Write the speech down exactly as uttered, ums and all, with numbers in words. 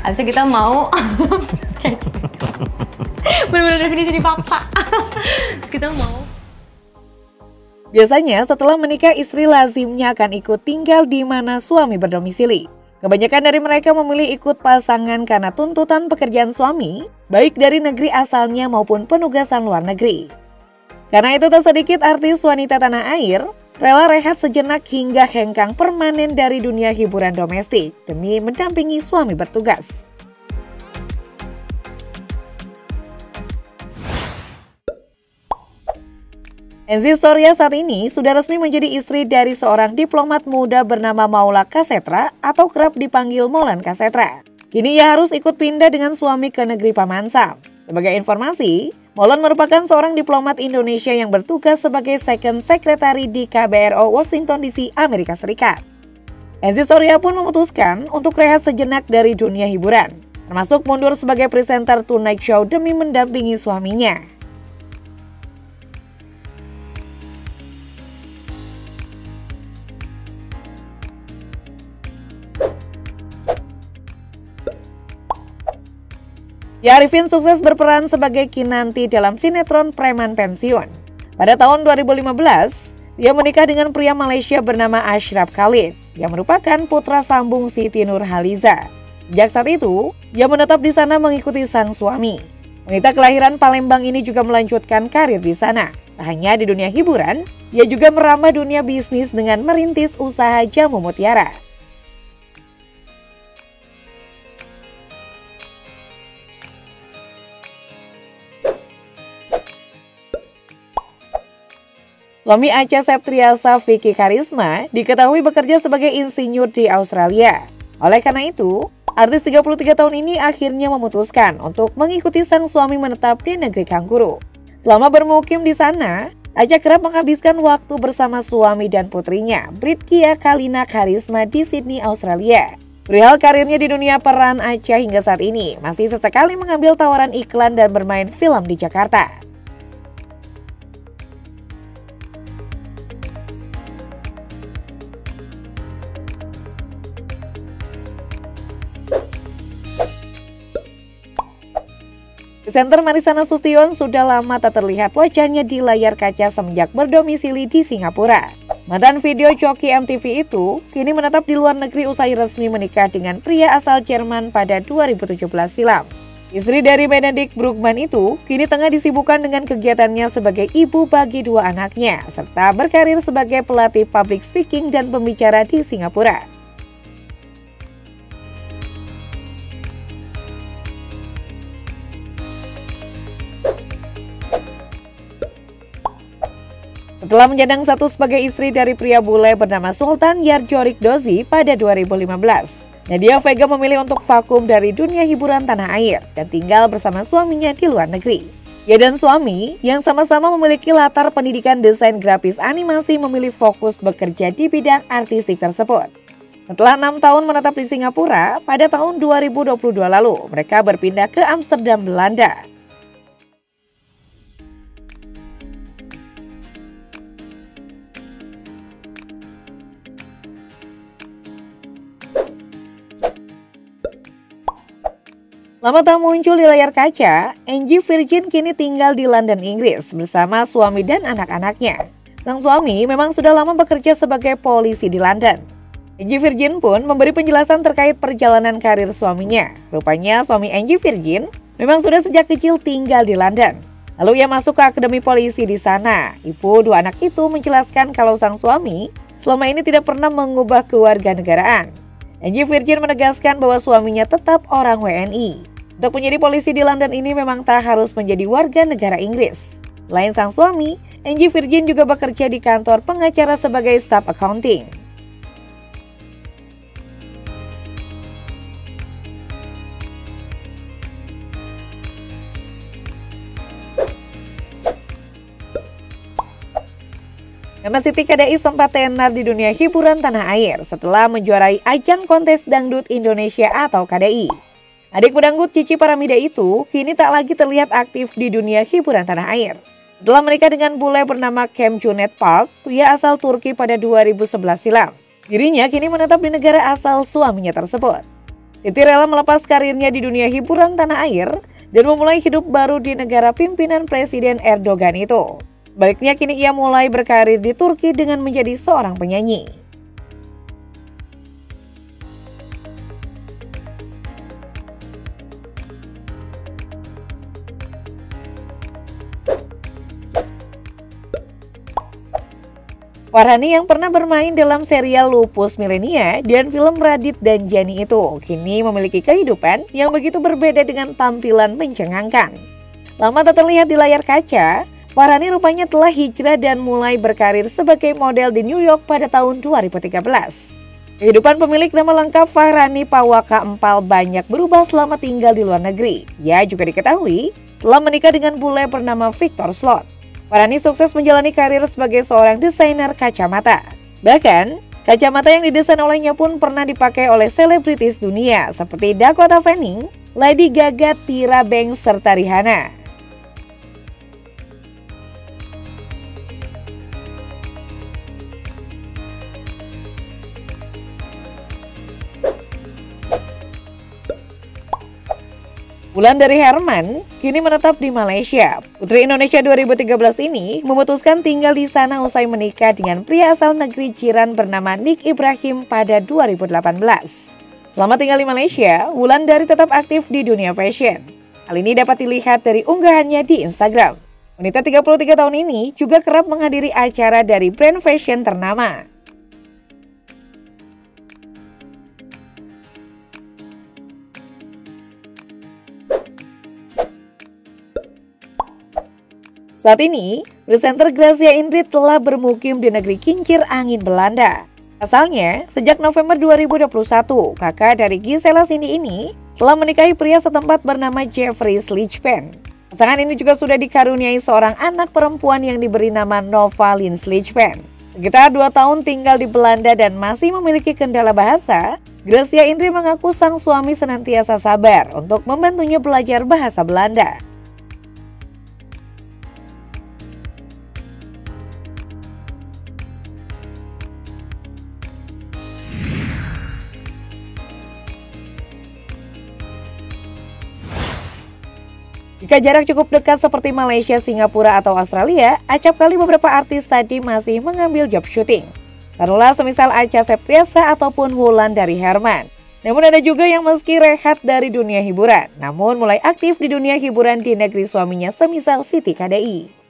Abis itu kita mau bener-bener definisi jadi papa. Terus kita mau. Biasanya setelah menikah, istri lazimnya akan ikut tinggal di mana suami berdomisili. Kebanyakan dari mereka memilih ikut pasangan karena tuntutan pekerjaan suami, baik dari negeri asalnya maupun penugasan luar negeri. Karena itu tak sedikit artis wanita tanah air rela rehat sejenak hingga hengkang permanen dari dunia hiburan domestik demi mendampingi suami bertugas. Enzi Storia saat ini sudah resmi menjadi istri dari seorang diplomat muda bernama Maula Kasetra atau kerap dipanggil Molan Kasetra. Kini ia harus ikut pindah dengan suami ke negeri Paman Sam. Sebagai informasi, Molan merupakan seorang diplomat Indonesia yang bertugas sebagai Second Secretary di K B R O Washington D C, Amerika Serikat. Enzi Storia pun memutuskan untuk rehat sejenak dari dunia hiburan, termasuk mundur sebagai presenter Tonight Show demi mendampingi suaminya. Ya, Arifin sukses berperan sebagai Kinanti dalam sinetron Preman Pensiun. Pada tahun dua ribu lima belas, dia menikah dengan pria Malaysia bernama Ashraf Khalid, yang merupakan putra sambung Siti Nurhaliza. Sejak saat itu, dia menetap di sana mengikuti sang suami. Wanita kelahiran Palembang ini juga melanjutkan karir di sana. Tak hanya di dunia hiburan, dia juga merambah dunia bisnis dengan merintis usaha jamu mutiara. Suami Acha Septriasa, Vicky Karisma, diketahui bekerja sebagai insinyur di Australia. Oleh karena itu, artis tiga puluh tiga tahun ini akhirnya memutuskan untuk mengikuti sang suami menetap di negeri kanguru. Selama bermukim di sana, Acha kerap menghabiskan waktu bersama suami dan putrinya, Britkia Kalina Karisma di Sydney, Australia. Perihal karirnya di dunia peran, Acha hingga saat ini masih sesekali mengambil tawaran iklan dan bermain film di Jakarta. Presenter Marisana Sustion sudah lama tak terlihat wajahnya di layar kaca semenjak berdomisili di Singapura. Mantan video joki M T V itu kini menetap di luar negeri usai resmi menikah dengan pria asal Jerman pada dua ribu tujuh belas silam. Istri dari Benedict Brugman itu kini tengah disibukkan dengan kegiatannya sebagai ibu bagi dua anaknya, serta berkarir sebagai pelatih public speaking dan pembicara di Singapura. Setelah menyandang status sebagai istri dari pria bule bernama Sultan Yarjorik Dozi pada dua ribu lima belas, Nadia Vega memilih untuk vakum dari dunia hiburan tanah air dan tinggal bersama suaminya di luar negeri. Ia dan suami yang sama-sama memiliki latar pendidikan desain grafis animasi memilih fokus bekerja di bidang artistik tersebut. Setelah enam tahun menetap di Singapura, pada tahun dua ribu dua puluh dua lalu mereka berpindah ke Amsterdam, Belanda. Lama tak muncul di layar kaca, Angie Virgin kini tinggal di London, Inggris bersama suami dan anak-anaknya. Sang suami memang sudah lama bekerja sebagai polisi di London. Angie Virgin pun memberi penjelasan terkait perjalanan karir suaminya. Rupanya suami Angie Virgin memang sudah sejak kecil tinggal di London. Lalu ia masuk ke akademi polisi di sana. Ibu dua anak itu menjelaskan kalau sang suami selama ini tidak pernah mengubah kewarganegaraan. Angie Virgin menegaskan bahwa suaminya tetap orang W N I. Untuk menjadi polisi di London ini memang tak harus menjadi warga negara Inggris. Selain sang suami, Angie Virgin juga bekerja di kantor pengacara sebagai staf accounting. Nama Siti Kadai sempat tenar di dunia hiburan tanah air setelah menjuarai ajang kontes dangdut Indonesia atau K D I. Adik pedangdut Cici Paramida itu kini tak lagi terlihat aktif di dunia hiburan tanah air. Setelah menikah dengan bule bernama Cem Junet Park, pria asal Turki pada dua ribu sebelas silam. Dirinya kini menetap di negara asal suaminya tersebut. Siti rela melepas karirnya di dunia hiburan tanah air dan memulai hidup baru di negara pimpinan Presiden Erdogan itu. Sebaliknya kini ia mulai berkarir di Turki dengan menjadi seorang penyanyi. Farhani yang pernah bermain dalam serial Lupus Millenia dan film Radit dan Jani itu kini memiliki kehidupan yang begitu berbeda dengan tampilan mencengangkan. Lama tak terlihat di layar kaca, Farhani rupanya telah hijrah dan mulai berkarir sebagai model di New York pada tahun dua ribu tiga belas. Kehidupan pemilik nama lengkap Farhani Pawaka Empal banyak berubah selama tinggal di luar negeri. Ia juga diketahui telah menikah dengan bule bernama Victor Slot. Farhani sukses menjalani karir sebagai seorang desainer kacamata. Bahkan, kacamata yang didesain olehnya pun pernah dipakai oleh selebritis dunia seperti Dakota Fanning, Lady Gaga, Tyra Banks, serta Rihanna. Wulandari Herman kini menetap di Malaysia. Putri Indonesia dua ribu tiga belas ini memutuskan tinggal di sana usai menikah dengan pria asal negeri jiran bernama Nick Ibrahim pada dua ribu delapan belas. Selama tinggal di Malaysia, Wulandari tetap aktif di dunia fashion. Hal ini dapat dilihat dari unggahannya di Instagram. Wanita tiga puluh tiga tahun ini juga kerap menghadiri acara dari brand fashion ternama. Saat ini, presenter Gracia Indri telah bermukim di negeri kincir angin Belanda. Asalnya, sejak November dua ribu dua puluh satu, kakak dari Gisela Cindy ini telah menikahi pria setempat bernama Jeffrey Slijpen. Pasangan ini juga sudah dikaruniai seorang anak perempuan yang diberi nama Nova Lynn Slijpen. Sekitar dua tahun tinggal di Belanda dan masih memiliki kendala bahasa, Gracia Indri mengaku sang suami senantiasa sabar untuk membantunya belajar bahasa Belanda. Jika jarak cukup dekat seperti Malaysia, Singapura, atau Australia, acap kali beberapa artis tadi masih mengambil job syuting. Taruhlah semisal Acha Septriasa ataupun Wulandari Herman. Namun ada juga yang meski rehat dari dunia hiburan, namun mulai aktif di dunia hiburan di negeri suaminya semisal Siti K D I.